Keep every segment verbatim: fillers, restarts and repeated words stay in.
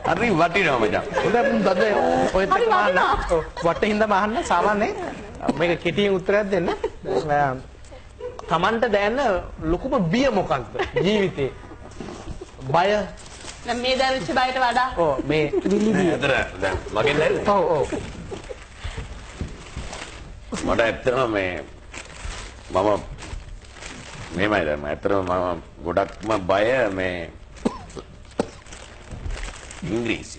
හරි වටිනවා මචං. හොඳයි දද ඔය දෙක මහන්න. වටින්ද මහන්න සාමාන්‍යයෙන් මේක කෙටියෙන් උත්තරයක් දෙන්න. Tamanට දැනෙන ලොකුම බිය මොකක්ද ජීවිතේ? බය දැන් මේ දැනෙච්ච බයට වඩා ඔව් මේ විලිබිය. අතර දැන් මගෙන් දැන් ඔව් ඔව්. මට ඇත්තටම මේ මම මේමයි දැන් ඇත්තටම මම ගොඩක්ම බය මේ ඉංග්‍රීසි.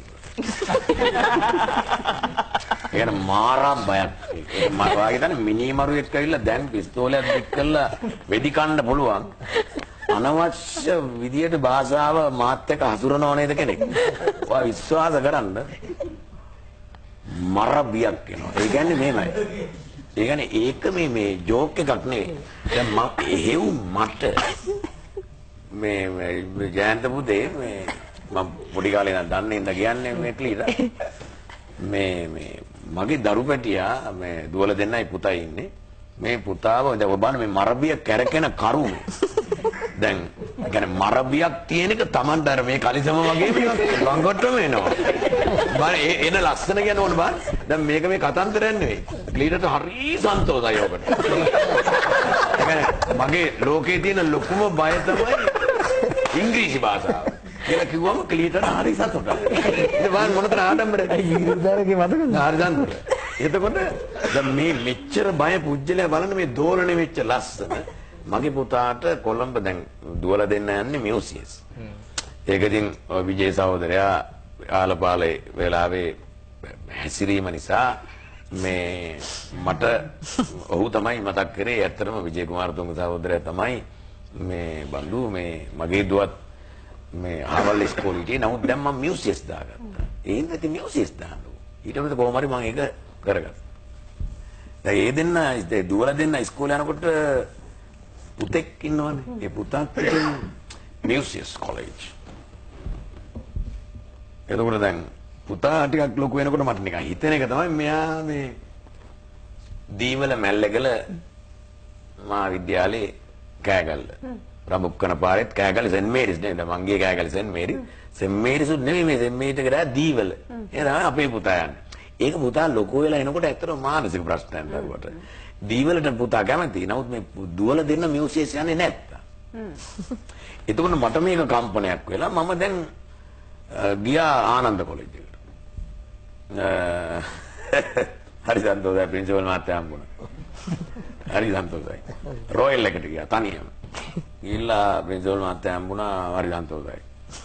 ඒකන මාරා බයක්. ඒක මම වාගේ දැන් මිනිමරුවෙක් ඇවිල්ලා දැන් පිස්තෝලයක් දික් කරලා වෙඩි කන්න පුළුවන්. අනවශ්‍ය විදියට භාෂාව මාත් එක්ක හසුරනව නේද කෙනෙක්. ඔයා විශ්වාස කරන්න මර බියක් එනවා. ඒ කියන්නේ මේමයි. ඒ කියන්නේ ඒක මේ මේ ජෝක් එකක් නෙවෙයි. දැන් මම එහෙව් මට මේ මේ ජයන්ත පුතේ මේ මම පොඩි කාලේ ඉඳන් දන්නේ ඉඳ කියන්නේ මේ ක්ලීට මේ මේ මගේ දරු පැටියා මේ දුවල දෙන්නයි පුතයි ඉන්නේ. මේ පුතාව දැන් ඔබ බලන්න මේ මරබිය කැරකෙන කරුම. දැන් කියන්නේ මරබියක් තියෙන එක Tamanට අර මේ කලිසම වගේ මේක ලංගොට්ටම එනවා. බලන්න එන ලස්සන කියන ඕන බලන්න. දැන් මේක මේ කතන්දරයක් නෙවෙයි. ක්ලීටට හරි සන්තෝෂයි ඔකට. මගේ ලෝකේ තියෙන ලොකුම බය තමයි ඉංග්‍රීසි භාෂාව. කියලා කිව්වම ක්ලීටට හරි සතුටක්. ඉතින් බලන්න මොනතර ආඩම්බරද? ඉංග්‍රීසිදාරගේ මතකද? හරි සන්තෝෂ. එතකොට දැන් මේ මෙච්චර බය පුජ්‍යලයා බලන්න මේ දෝරණේ වෙච්ච ලස්සන මගේ පුතාට කොළඹ දැන් දුවලා දෙන්න යන්නේ මියුසියස්. ඒක ඉතින් විජේ සහෝදරයා ආලපාලේ වෙලාවේ හැසිරීම නිසා මේ මට ඔහු තමයි මතක් කරේ. ඇත්තටම විජේ කුමාරතුංග සහෝදරයා තමයි මේ බන්දු මේ මගේ දුවත් මේ ආවල් ඉස්කෝලේ ඉතින් නමුත් දැන් මම මියුසියස් දාගත්තා. ඒ හින්දා ඉතින් මියුසියස් දානවා. ඊට පස්සේ කොහොම හරි මම ඒක කරගත්තා. දැන් ඒ දෙන්න දුවලා දෙන්න ඉස්කෝලේ යනකොට පුතෙක් ඉන්නවනේ. ඒ පුතාත් ඉතින් මියුසියස් කොලෙජ්. එතකොට දැන් පුතා ටිකක් ලොකු වෙනකොට මට නිකන් හිතෙන එක තමයි මෙයා මේ දීවල මැල්ලගල මහා විද්‍යාලේ කෑගල්ල. රඹුක්කන පාරෙත් කෑගල්ල සෙන්ට් මේරිස් නේද? මං ගියේ Kegalle saint Mary's. Saint Mary's උත් නෙමෙයි මේ සෙන්ට් මේරිස් එකට දීවල. ඒ තමයි අපේ පුතා යන්නේ. ඒක පුතා ලොකු වෙලා එනකොට ඇත්තටම මානසික ප්‍රශ්නයක් දරුවට. දීවලට පුතා කැමති. නමුත් මේ දුවල දෙන්න මියුසියස් යන්නේ නැත්තා. එතකොට මට මේක කම්පනයක් වෙලා මම දැන් ගියා ආනන්ද කොලෙජ් එකට. හරි සන්තෝෂයි ප්‍රින්සිපල් මහත්තයා හම්බුණා. හරි සන්තෝෂයි. රොයල් එකට ගියා තනියම. ගිහිල්ලා ප්‍රින්සිපල් මහත්තයා හම්බුණා. හරි සන්තෝෂයි.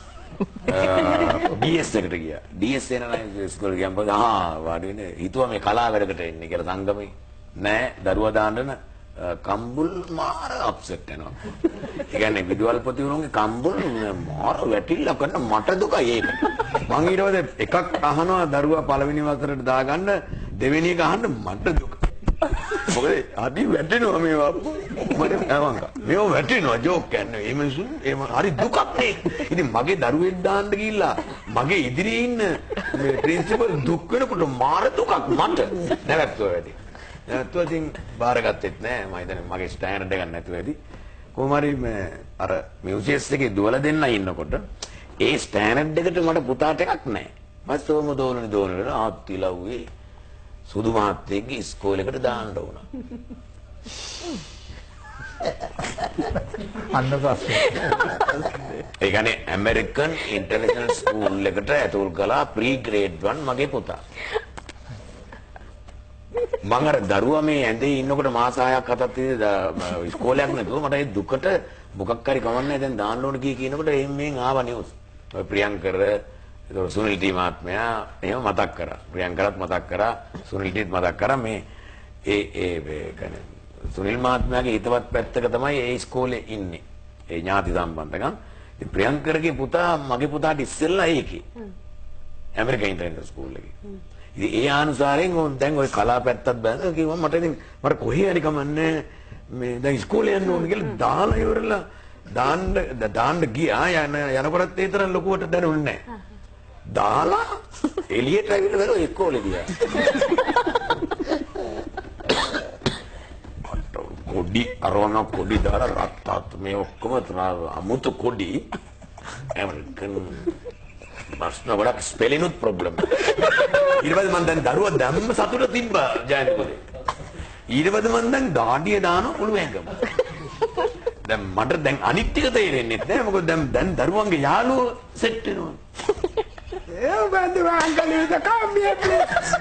ඩීඑස් එකට ගියා. ඩීඑස් එන නම් ඉස්කෝලේ ගියාම ආ වාඩි වෙන්නේ හිතුවා මේ කලාව වැඩකට එන්නේ කියලා සංගමේ. නෑ දරුවා දාන්න කම්බුල් මාර අප්සෙට් වෙනවා. ඒ කියන්නේ විදුවල්පති වරුන්ගේ කම්බුල් මාර වැටිලා කරන මට දුකයි ඒක. මං ඊට පස්සේ එකක් අහනවා දරුවා පළවෙනි වසරට දාගන්න දෙවෙනි එක අහන්න මට දුක. මොකද අඩි වැටෙනවා මේ අප්පෝ. මට නවංග. මේව වැටෙනවා ජෝක් කියන්නේ. ඒ මිනිස්සු ඒ හරි දුකක් නේ. ඉතින් මගේ දරුවෙක් දාන්න ගිහිල්ලා මගේ ඉදිරියේ ඉන්න මේ ප්‍රින්සිපල් දුක් වෙනකොට මාර දුකක් මට නැවැත්තුවා වැඩි. නැත්නම් ඉතින් බාරගත්තෙත් නෑ මම හිතන්නේ මගේ ස්ටෑන්ඩඩ් එකක් නැතුව ඇති කොහොම හරි මේ අර මියුසියස් එකේ දුවලා දෙන්න ඉන්නකොට ඒ ස්ටෑන්ඩඩ් එකට මට පුතාට එකක් නෑ මස්සෝම දෝලනේ දෝලනේ ආත්තිලව්වේ සුදු මහත්තයෙක්ගේ ඉස්කෝලේකට දාන්න උනා අන්න ප්‍රශ්නේ ඒ කියන්නේ ඇමරිකන් ඉන්ටර්නැෂනල් ස්කූල් එකට ඇතුල් කළා ප්‍රී ග්‍රේඩ් වන් මගේ පුතා මම අර දරුවා මේ ඇඳේ ඉන්නකොට මාස හයක් හතක් තිස්සේ ඉස්කෝලයක් නැතුව මට ඒ දුකට මොකක් හරි කවන්නේ දැන් දාන්න ඕන කී කියනකොට එහෙම මෙන් ආවා නිවුස්. ඔය ප්‍රියංකර ඒතකොට සුනිල් ටී මහත්මයා එහෙම මතක් කරා. ප්‍රියංකරත් මතක් කරා සුනිල් ටීත් මතක් කරා මේ ඒ ඒ කියන්නේ සුනිල් මහත්මයාගේ හිතවත් පැත්තක තමයි ඒ ඉස්කෝලේ ඉන්නේ. ඒ ඥාති සම්බන්ධකම්. ඉතින් ප්‍රියංකරගේ පුතා මගේ පුතාට ඉස්සෙල්ලා ඒකේ. ඇමරිකන් ඉන්ටර්නැෂනල් ස්කූල් එකේ. ඉතින් ඒ ආනුසාරයෙන් දැන් ওই කලා පැත්තත් බැලුවා කිව්වම මට ඉතින් මට කොහේ හරි කමන්නේ මේ දැන් ඉස්කෝලේ යන්න ඕන කියලා දාලා ඉවරලා දාන්න දාන්න ගියා යන යනකොටත් ඒ තරම් ලොකුවට දැනුන්නේ නැහැ. දාලා එළියට ඇවිල්ලා බැලුවා ඉස්කෝලේ ගියා. කොඩි අරවන කොඩි දාලා රත්තාත් මේ ඔක්කොම අමුතු කොඩි ඇමරිකන් ප්‍රශ්න ගොඩක් ස්පෙලිනුත් ප්‍රොබ්ලම්. ඊට පස්සේ මම දැන් දරුවා දැම්ම සතුට තිබ්බා ජයන්ත පොතේ. ඊට පස්සේ මම දැන් දාඩිය දානවා පුළුවන්කම. දැන් මට දැන් අනිත් ටික තේරෙන්නේ නැහැ. මොකද දැන් දැන් දරුවන්ගේ යාළුවෝ සෙට් වෙනවා. ඒ බඳු අංකල් ඉත කම්මිය ප්ලීස්.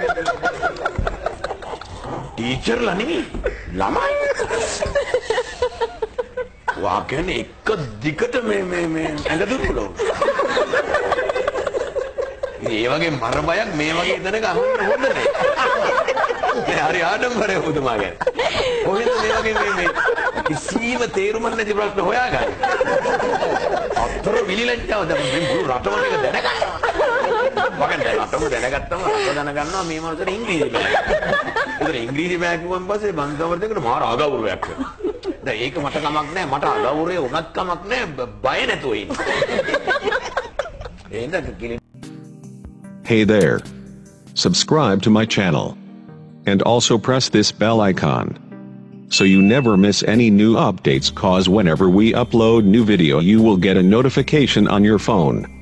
ටීචර්ලා නෙමෙයි ළමයි. වාකනේ එක දිගට මේ මේ මේ ඇඟ දුර්වලව. ඒ වගේ මර බයක් මේ වගේ තැනක අහන්න හොඳ නැහැ. මේ හරි ආඩම්බරය පුදුමා ගැන. කොහෙද මේ වගේ මේ මේ කිසිම තේරුමක් නැති ප්‍රශ්න හොයාගන්නේ. අතර විලිලැජ්ජාව දැන් මේ මුළු රටම මේක දැනගන්නවා. වගන් දැන් රටම දැනගත්තම රට දැනගන්නවා මේ මනසට ඉංග්‍රීසි බෑ. ඒතර ඉංග්‍රීසි බෑ කිව්වන් පස්සේ බන්දවර්ධනකට මාර අගෞරවයක් කරනවා. දැන් ඒක මට කමක් නැහැ. මට අගෞරවය උනත් කමක් නැහැ. බය නැතුව ඉන්න. එහෙනම් කිලි Hey there. Subscribe to my channel. And also press this bell icon. So you never miss any new updates, cause whenever we upload new video you will get a notification on your phone.